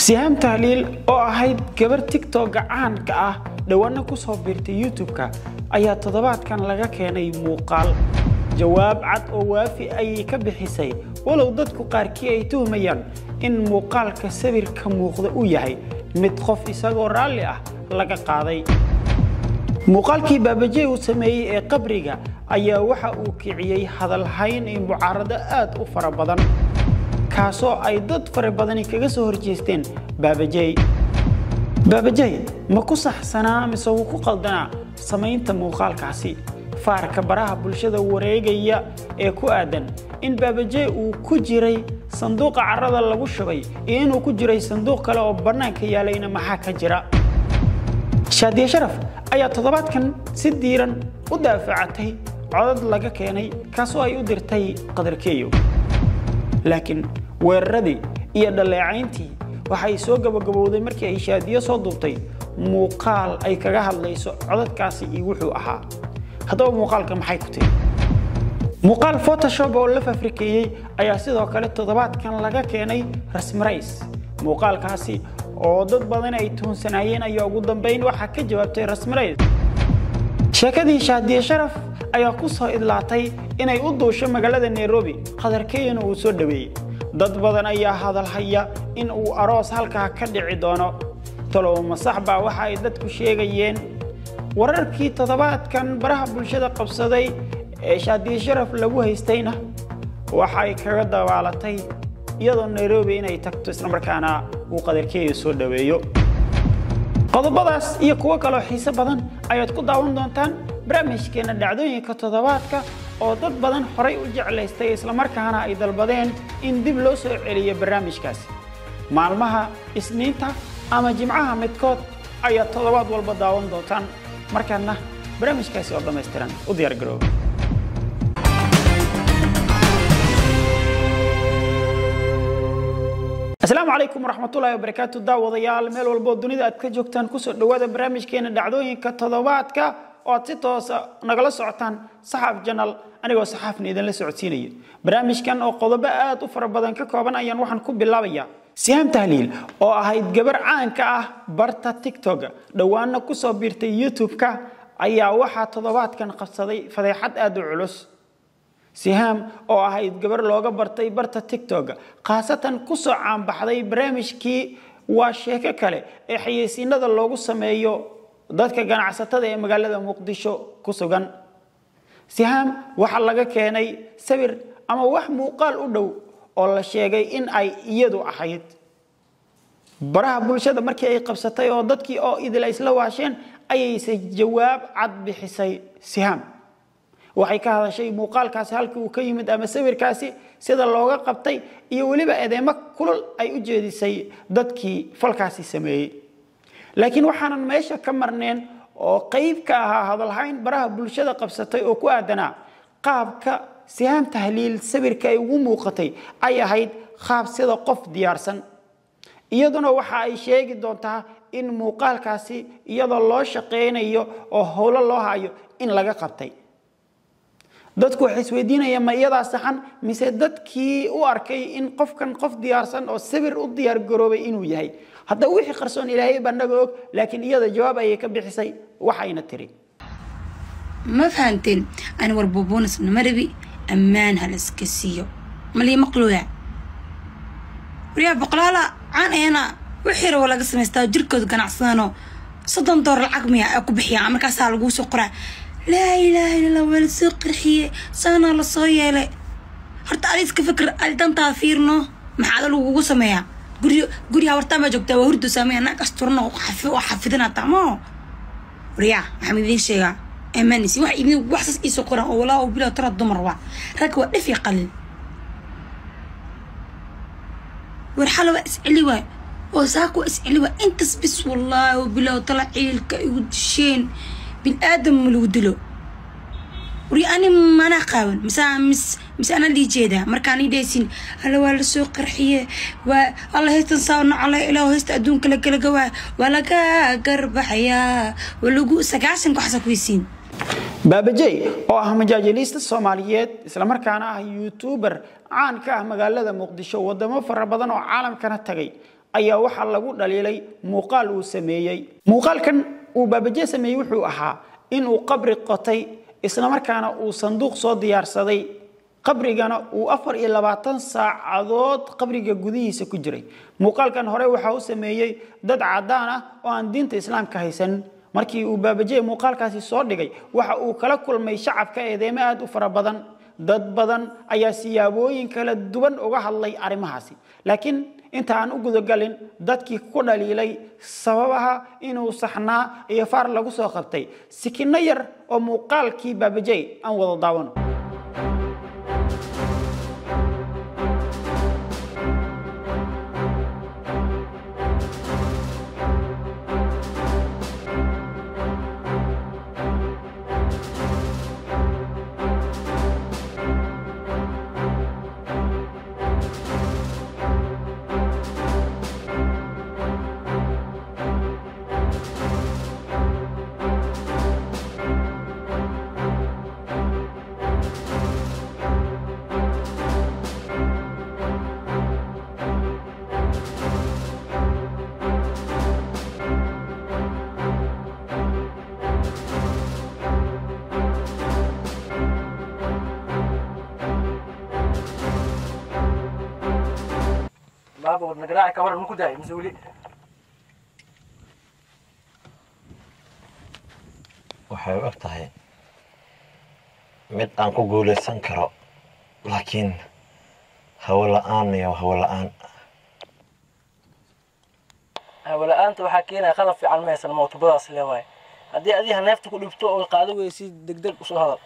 سهام تهليل oo ahayd gabar TikTok caan ka ah dhawaana ku soo biirtay YouTube-ka ayaa toddobaadkan laga keenay muuqaal jawaab cad oo waafi ay ka bixisay walow dadku qaarkii ay tuhmayaan in muuqaalka sawirka muuqda uu yahay mid qof isagoo raalli ah laga qaaday muuqaalkii baabajey uu sameeyay ee qabriga ayaa waxa uu kiciyay hadal hayn iyo mucaarado aad u fara badan kaasoo ay dad fara badan kaga soo horjeesteen baabajey ma ku saxsanaa mise uu ku qaldanaa samaynta muuqaalkaasi faarka baraha bulshada wareegaya ee ku aadan in baabajey uu ku jiray sanduuqa carrada lagu shubay iyo inuu ku jiray sanduuq kale oo banaanka yaalayna maxaa ka jira Shaadiye Sharaf ayaa toddobaadkan si diiran u daafacatay codad laga keenay kaasoo ay u dirtay qadarkeeyo laakiin weeraradii iyo dhaleecayntii waxay soo gabagabowday markii ay Shaadiye soo duubtay muuqaal ay kaga hadlayso codadkaasi iyo wuxuu ahaa haddaba muuqaalka maxay ku tahay muuqaal Photoshop oo la faafrikeeyay ayaa sidoo kale toddobaadkan laga keenay rasmi rays muuqaalkaasi oo dad badan ay tuhunsanayeen ayaa ugu dambeyn waxa ka jawaabtay rasmi rays sheekadii Shaadiye Sharaf ayaa ku soo idlaatay inay u duusho magaalada Nairobi qadarkeeyna uu soo dhaweeyay dad badan ayaa hadal haya in uu aroos halka ka dhici doono talow masaxba waxa ay dadku sheegayeen wararkii toddobaadkan baraha bulshada qabsaday ee Shaadiye Sharaf lagu haystayna waxa ay kaga dawaalatay iyadoo Nairobi inay tagto isla markaana uu qadarkeeyo soo dhaweeyo qodobadaas iyo kuwa kale oo xiiso badan ayaad ku daawan doontaan barnaamijkeena dhacdooyinka toddobaadka oo dad badan horay u jeclaystay isla markaana ay dalbadeen in dib loo soo celiyo barnaamijkaas maalmaha isniinta ama jimcaha midkood ayaa toddobaad walba daawan doontaan markaana barnaamijkaasi oo dhameystiran u diyaar garoow السلام عليكم ورحمة الله وبركاته داوديال ميل والبو دنيدا aad ka joogtaan ku soo dhawaada barnaamijkeena dhacdooyinka toddobaadka oo si toos ah nagala socotaan saxaaf channel anigoo saxaafna idin la socodsiinaya barnaamijkan oo qodobo aad u fara badan ka kooban ayaan waxaan ku bilaabayaa Siham Tahliil oo ahayd gabar caan ka ah barta TikTok dhawaana ku soo biirtay YouTube-ka ayaa waxa toddobaadkan qabsaday fadeexad aad u culus Siham oo ahayd gabar looga bartay barta TikTok qaasatan ku soo caan baxday barnaamijkii waa sheeko kale ee xayeysiinada loogu sameeyo dadka ganacsatada ee magaalada Muqdisho ku sugan Siham waxa laga keenay sawir ama wax muuqaal u dhow oo la sheegay in ay iyadu ahayd baraha bulshada markii ay qabsatay oo dadkii oo idil isla waasheen ayay jawaab cad bixisay Siham waxay ka hadashay muuqaalkaasi halkii uu ka yimid ama sawirkaasi sida looga qabtay iyo waliba eedeymo kulul ay u jeedisay dadkii falkaasi sameeyay laakiin waxaanan meesha ka marneen oo qayb ka ahaa hadal hayn baraha bulshada qabsatay oo ku aadana qaabka Siham Tahliil sawirka ay ugu muuqatay ay ahayd qaab sida qof diyaarsan iyaduna waxa ay sheegi doontaa in muuqaalkaasi iyadoo loo shaqeynayo oo howlo loo hayo in laga qabtay dadku waxay isweydiinayaan ma iyada saxan mise dadkii u arkay in qofkan qof diyaarsan oo sawir u diyaar garoobay inuu yahay hadda wixii qarsoon Ilaahay banaga og laakiin iyada jawaab ay ka bixisay waxayna tiri ما فهمتين أنا وربوبونس نمربي أمان هالسكسيو ملي مقلوع وريا بقلالا عن أنا وحير ولا قسم يستاجركوا كنعصانو صدم دور العقمية أكو بحيا عمرك أسأل سقرا لا إله إلا الله ولا سقر حي سانا لصايا لا هرت عليك كفكر ألتان تافيرنا محل لو سميا قولي هورتا ما جوكتا وهردو سامي أنا كسترنا وحفظنا تمام وريا حمدين شيئا أمانسي واحد يبني وحسس إيسو قرآن ولا وبلا ترى الدمر واحد ركوا نفي قليل ورحلوا أسئلي واحد وساكوا أسئلي واحد أنت بس والله وبلا طلع عيلك يودشين بالآدم ملودلو وري أنا ما أنا قاون مس أنا اللي جيدا مركاني دايسين هلا ولا سوق رحية والله يتنصاونا على إله يستأدون كلا جوا ولا قرب حياة ولقوا سجاسن كحسا كويسين baabajey oo ah majaajilista Soomaaliyeed isla markaana ah YouTuber caan ka ah magaalada Muqdisho wadamo fara badan oo caalamkana tagay ayaa waxaa lagu dhaliilay muuqaal uu sameeyay muuqaalkan uu Babaje sameeyay wuxuu ahaa in uu qabri qotay isla markaana uu sanduuq soo diyaarsaday qabrigana uu 24 saacadood qabriga gudihiisa ku jiray muuqaalkan hore waxa uu sameeyay dad cadaan ah oo aan diinta islaamka haysan markii uu Babaje muuqaalkaasi soo dhigay waxa uu kala kulmay shacabka eedeema aad u fara badan dad badan ayaa siyaabooyin kala duwan uga hadlay arimahaasi laakiin inta aan u gudagalin dadkii ku dhaliilay sababaha inuu saxnaa iyo faar lagu soo qabtay sikina yar oo muuqaalkii Babaje aan wada daawano بابا ودنا كمان مو كداي مسؤولي waxay u tahay mid aan ku guuleysan karo laakiin hawl la'aanta waxa keenay qalab fiican ma haysan mootobadaas leeyahay hadii adiga neefta ku dhibto oo qaado weysi degdeg u soo hadal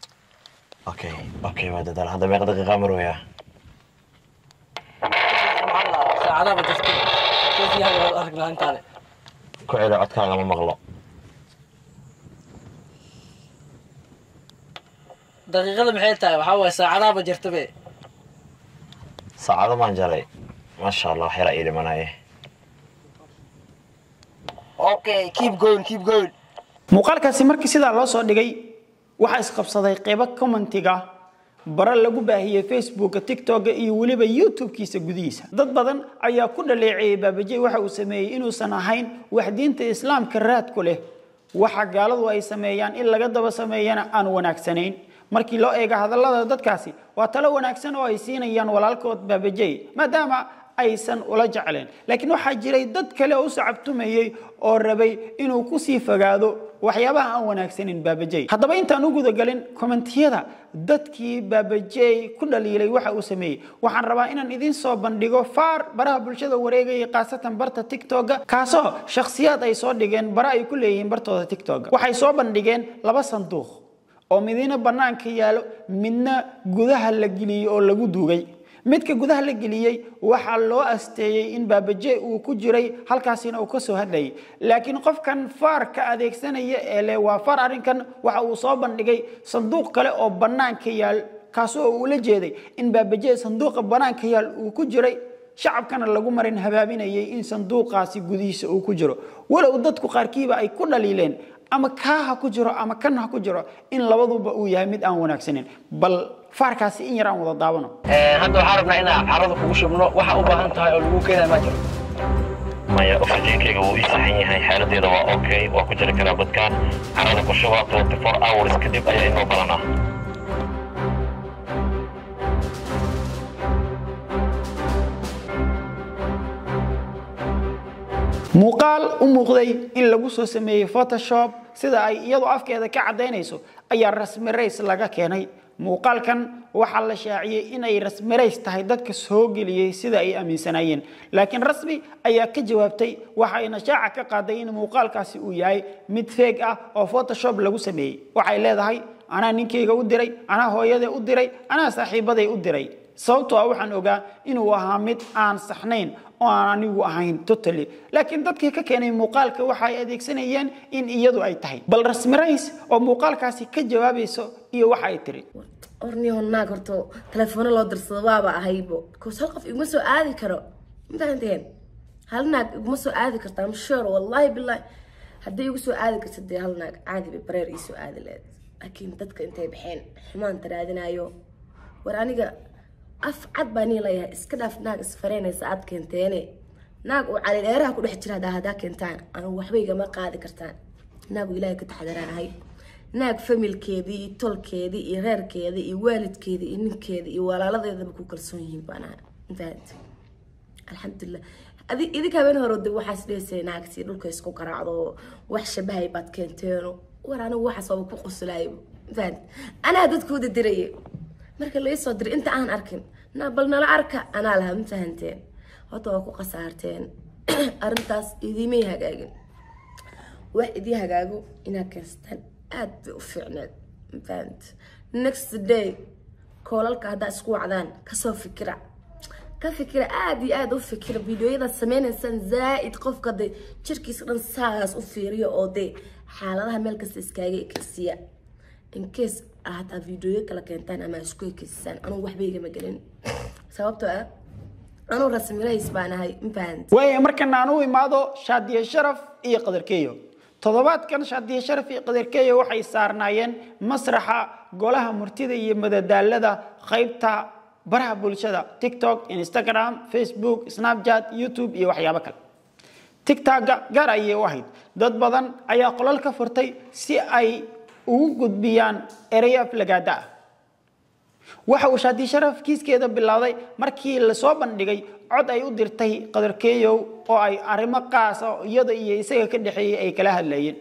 okay wada dal hada meeqa daqiiqo marwaya saacadaha jirto koofi hada aragnaa intaale ku celi codkaaga ma maqlo daqiiqada maxay tahay waxa way saacadaha jirto be saacado ma jaray ma sha Allah xira ila manaaye okay keep going muuqaalkaasi markii sida loo soo dhigay waxa isqabsaday qayb commentiga bara lagu baahiyay Facebook TikTok iyo waliba YouTube-kiisa gudihiisa dad badan ayaa ku dhaleecay Babaje waxa uu sameeyay inuu san ahayn wax diinta islaamka raad ku leh waxa gaaladu ay sameeyaan in laga daba sameeyana aan wanaagsanayn markii loo eego hadallada dadkaasi waa talo wanaagsan oo ay siinayaan walaalkood Babaje maadaama aysan ula jecleen laakiin waxa jiray dad kale oo sacabtumayay oo rabay inuu ku sii fogaado waxyaabaha aan wanaagsanin Babaje haddaba intaan u gudagalin commentiyada dadkii Babaje ku dhaliilay waxa uu sameeyay waxaan rabaa inaan idin soo bandhigo faar baraha bulshada wareegay qaasatan barta TikTok kaasoo shakhsiyaad ay soo dhigeen bara ay ku leeyihiin bartooda TikTok waxay soo bandhigeen laba sanduuq oo midina banaanka yaalo midna gudaha la geliyay oo lagu duugay midka gudaha la geliyay waxa loo asteeyay in Babaje uu ku jiray halkaasina uu ka soo hadlayay laakiin qofkan faarka adeegsanaya ee waa faar arinkan waxa uu soo bandhigay sanduuq kale oo banaanka yaal kaasoo uu la jeeday in Babaje sanduuqa banaanka yaal uu ku jiray shacabkana lagu marin habaabinayay in sanduuqaasi gudihiisa uu ku jiro walow dadku qaarkiiba ay ku dhaliileen ama kaaha ku jiro ama kana ku jiro in labaduba uu yahay mid aan wanaagsanin bal faarkaasi in yaraan wada daawano hadda waxaan rabnaa inaan carrada kugu shubno waxa u baahan tahay oo lagu keenay ma jiro maya oxygenkayga wuu ii saxan yahay xaaladdeeda waa okay waa ku jiri karaa badkaan carrada ku shuba 24 hours kadib ayaa inoo balanaa muuqaal u muuqday in lagu soo sameeyay Photoshop sida ay iyadoo afkeeda ka cadeynayso ayaa rasmi rays laga keenay muuqaalkan waxa la shaaciyay in ay rasmi rays tahay dadka soo geliyay sida ay aaminsanayeen laakiin rasmi ayaa ka jawaabtay waxa ay shaaca ka qaaday in muuqaalkaasi uu yahay mid fake ah oo Photoshop lagu sameeyay waxay leedahay ana ninkeyga u diray ana hooyada u diray ana saaxiibaday u diray sababtoo ah waxaan ogaa inuu ahaa mid aan saxnayn oo aan anigu ahayn totally laakiin dadkii ka keenay muuqaalka waxa ay adeegsanayeen in iyadu ay tahay bal rasmi rays oo muuqaalkaasi ka jawaabayso iyo waxa ay tiri orniyo naag horto telefoon loo dirsado waaba ahaybo ko hal qof iguma soo aadi karo intaan hal naag iguma soo aadi kartaa am sure wallahi billahi hadii igu soo aadi kartid hal naag caadi bay bareer ii soo aadi leed laakiin dadka intay baxeen xumaan taraadinayo war aniga af cad baan leeyahay iska dhaaf naag isfareenaysa aad keenteene naag oo cali dheeraha ku dhex jira hadaa keentaan aan waxbayga ma qaadi kartaan naag ilaahay ka taxadaraanahay naag familkeedii iyo tolkeedii iyo reerkeedii iyo waalidkeedii iyo ninkeedii iyo walaaladeedaba ku kalsoon yihiin baana intaad alxamdulillah idinka habeen hore dib waxaas dheesay naagtii dhulka isku qaraacdo wax shabahay baad keenteeno war anigu waxaas oo ku qoslaayay intaad ana dadku diray marka la soo diray inta aan arkin bal nala arka ana laha intaanteen hada waa ku qasaarteen arintaas idimay hagaagin wax idii hagaago ina kastan aad u fiicneed intaad next day koolalka hada isku wacdaan ka soo fikira كفكرة عادي وفكرة فيديوهات سمينا إنسان زائد قف قد شركة صدق ساس وفيريو أو دي حالها ملك استسكاجي كسيا إن كيس هذا فيديو كلا كنت أنا ما أشكوي كسان أنا واحد بيجي مجالين سببته أنا رسمي رئيس بعنا هاي مفهمت ويا مركنا أنا وماذا شادي الشرف يقدر كيو تضبط كان شادي الشرف يقدر كيو وحي صارناين مسرحة قولها مرتدي مدى دالة خيبتها برها بولشدا تيك توك انستغرام فيسبوك سناب شات يوتيوب iyo waxyaabo kale TikTok gaar ay waahid dad badan ayaa qolal ka furtay si ay ugu gudbiyaan ereyo aflagaada waxa uu Shaadi Sharaf kiiskeeda bilowday markii la soo bandhigay cod ay u dirtay qadarkeeyo oo ay arimo qaas ah iyada iyo isaga ka dhaxeeyay ay kala hadlayeen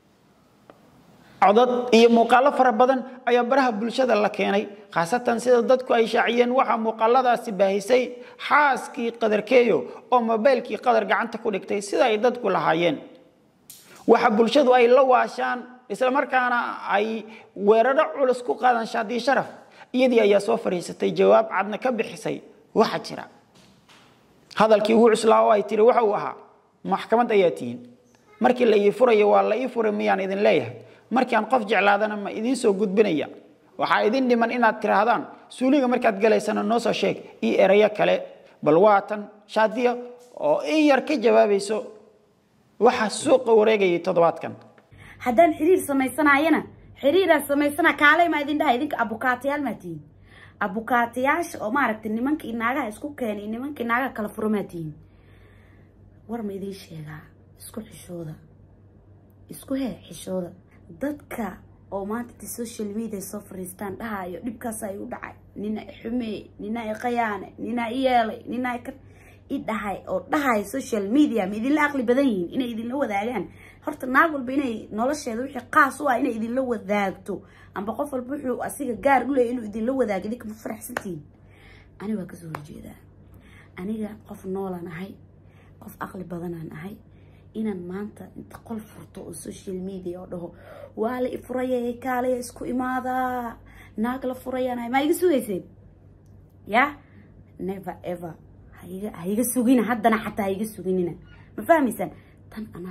codad iyo muuqaalo fara badan ayaa baraha bulshada la keenay khaasatan sida dadku ay shaaciyeen waxa muuqaaladaasi baahisay xaaskii qadarkeeyo oo mobilkii qadar gacanta ku dhigtay sida ay dadku lahaayeen waxa bulshadu ay la waashaan isla markaana ay weeraro culus ku qaadan Shaadi Sharaf iyadii ayaa soo fariisatay jawaab cadna ka bixisay waxa jira hadalkii uu cuslaa oo ay tiri waxa uu ahaa maxkamad ayaa tiin markii la ii furayo waa la ii furay miyaan idin leeyahay markii aan qof jeclaadana ma idin soo gudbinaya waxa idin dhiman inaad tiraahdaan suuliga markaad galaysana noo soo sheeg ii eraya kale bal waatan Shaadiya oo in yar ka jawaabayso waxa suuqa wareegayay toddobaadkan haddaan xiriir samaysana kaalay ma idin dhahay idinka abukaatayaal ma tihiin abukaatayaasha oo maaragtay nimanka inaagaha isku keenay nimanka inaagaha kala furmaatiin war ma idin sheegaa isku xishooda isku xishooda dadka oo maanta social media soo fariistaan dhahayo dhibkaas ay u dhacay nina xume nina qayaane nina yeelay nina ka dhahay oo dhahay social media ma idin la aqli badan yihiin inay idin la wadaagaan horta naag walba inay nolosheeda wixii qaas u ah inay idin la wadaagto amba qof walba wuxuu asiga gaar u leeyahay inuu idin la wadaago idinka ma faraxsantiin ani waa ka soo horjeedaa aniga qof noolan ahay qof aqli badan aan ahay inaan maanta inta qol furto oo social media oo dhaho waa la ifurayay kaalay isku imaada naag la furayana ma iga sugayseen ya never ever hayga sugina haddana xataa hayga suginina ma fahmaysan tan ana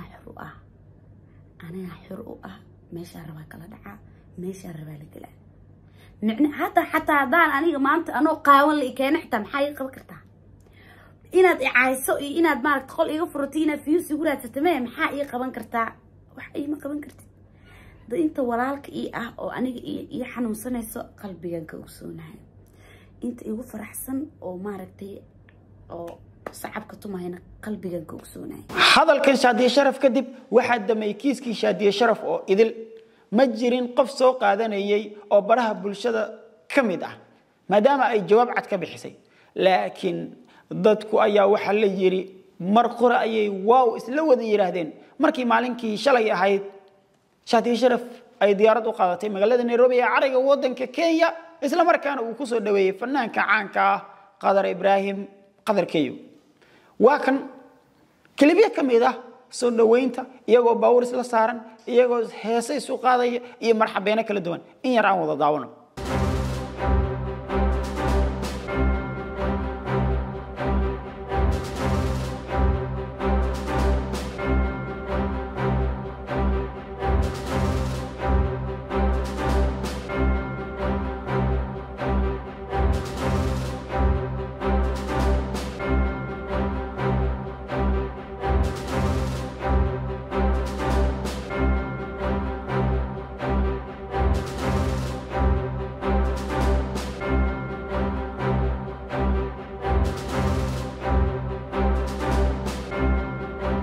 xur u ah meesha raba kala dhaca meesha raba la galaa micna xataa hadaan aniga maanta anoo qaawan la keenay xitaa maxay qaban kartaa inaad icayso iyo inaad maaragtay qol iga furtay inaad views igu raadsato maxaa ii qaban kartaa wax ma qaban kartid inta walaalka ii ah oo aniga ii xanuunsanayso qalbigan ka ogsoonahay inta igu faraxsan oo maaragtay oo sacabka tumayna qalbigan ka ogsoonahay hadalkan Shaadi Sharaf kadib waxa damay kiiskii Shaadi Sharaf oo idil ma jirin qof soo qaadanayay oo baraha bulshada kamid ah maadaama ay jawaab cad ka bixisay laakiin dadku ayaa waxa la yiri mar qora ayay waaw isla wada yiraahdeen markii maalinkii shalay ahayd Shaadi Sharaf ay diyaarad u qaadatay magaalada Nairobi ee cariga wadanka Kenya isla markaana uu ku soo dhaweeyay fanaanka caanka ah Qadar Ibrahim qadarkeeyo waa kan kaliya kamid ah soo dhaweynta iyagoo baawur isla saaran iyagoo heesay soo qaadaya iyo marxabeena kala duwan in yar aan wada daawano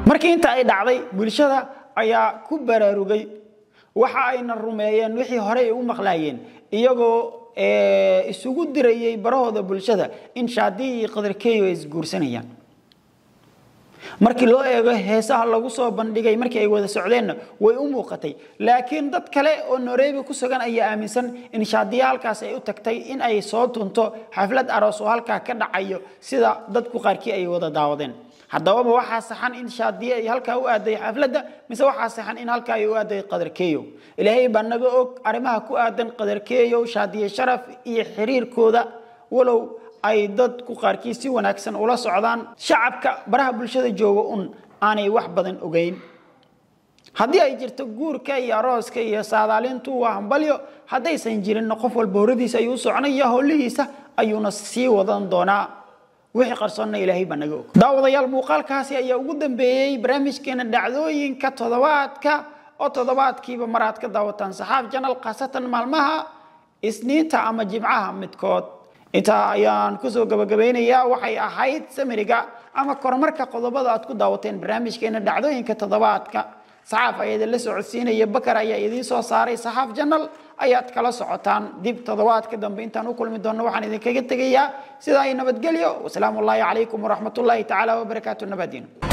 markii inta ay dhacday bulshada ayaa ku baraarugay waxa ayna rumeeyeen wixii hore ay u maqlaayeen iyagoo isugu dirayay barahooda bulshada in Shaadi iyo Qadarkeeyo is guursanayaan markii loo eego heesaha lagu soo bandhigay markii ay wada socdeen way u muuqatay laakiin dad kale oo Nairobi ku sugan ayaa aaminsan in Shaadi halkaas ay u tagtay in ay soo tunto xaflad aroos oo halka ka dhacayo sida dadku qaarkii ay wada daawadeen haddaba waxa saxan in Shaadi ay halka u aaday xafladda mise waxa saxan in halka ay u aaday Qadarkeeyo ilaahay baa naga og arimaha ku aadan Qadarkeeyo Shaadi sharaf iyo xiriirkooda walow ay dadku qaarkii si wanaagsan ula socdaan shacabka baraha bulshada jooga aanay wax badan ogeyn haddii ay jirto guurka iyo arooska iyo saadaalintu waa hambalyo haddaysan jirin qof walba horadiisa ayuu soconaya howlihiisa ayuuna sii wadan doonaa wixii qarsoonna ilaahay baa naga og daawadayaal muuqaalkaasi ayaa ugu dambeeyay barnaamijkeena dhacdooyinka toddobaadka oo toddobaadkiiba maraad ka daawataan Saxaaf Channel qaasatan maalmaha isniinta ama jimcaha midkood inta ayaan ku soo gabagabeynayaa waxay ahayd samiriga ama kormarka qodobada aad ku daawateen barnaamijkeena dhacdooyinka toddobaadka Saxaaf ayaa la socodsiinaya Bakar ayaa idin soo saaray Saxaaf Channel ayaad kala socotaan dib toddobaadka dambe intaan u kulmi doono waxaan idin kaga tagayaa sida ay nabadgelyo wassalaamu alaykum wa rahmatullahi ta'ala wa barakaatuh nabadin